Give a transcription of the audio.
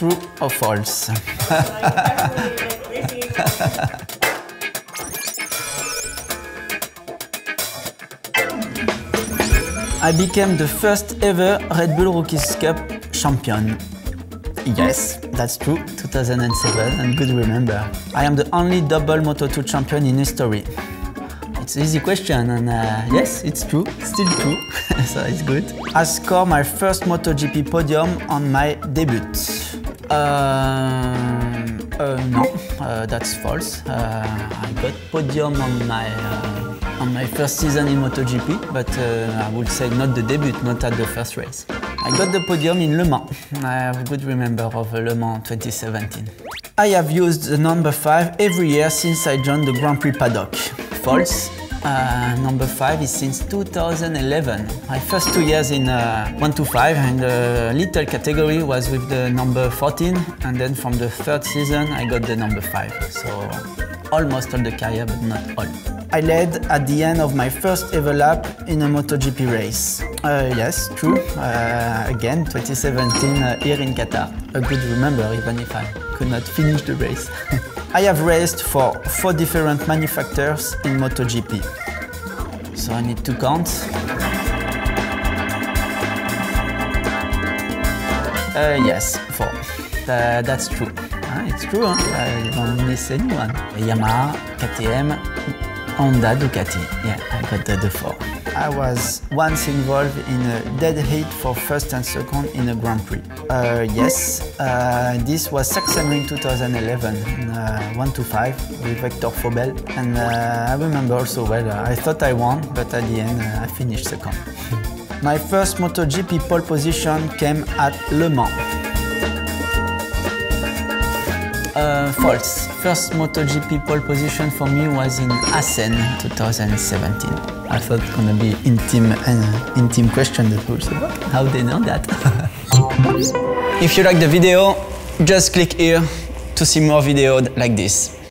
true or false? I became the first ever Red Bull Rookies Cup champion. Yes, that's true, 2007, and good to remember. I am the only double Moto2 champion in history. It's an easy question, and yes, it's true, still true, so it's good. I scored my first MotoGP podium on my debut. No, that's false. I got podium on my first season in MotoGP, but I would say not the debut, not at the first race. I got the podium in Le Mans. I have a good remember of Le Mans 2017. I have used the number 5 every year since I joined the Grand Prix paddock. False. Number 5 is since 2011. My first 2 years in 125 and the little category was with the number 14, and then from the third season I got the number 5. So almost all the career, but not all. I led at the end of my first ever lap in a MotoGP race. Yes, true. Again, 2017 here in Qatar. A good remember, even if I could not finish the race. I have raced for 4 different manufacturers in MotoGP. So I need to count. Yes, 4. That's true. It's true, huh? I don't miss anyone. Yamaha, KTM, Honda, Ducati. Yeah, I got the 4. I was once involved in a dead heat for first and second in a Grand Prix. Yes, this was Sachsenring 2011 in 125 with Hector Faubel. And I remember also well, I thought I won, but at the end I finished second. My first MotoGP pole position came at Le Mans. False. First MotoGP pole position for me was in Assen 2017. I thought it was gonna be intimate question that was about. How they know that? If you like the video, just click here to see more videos like this.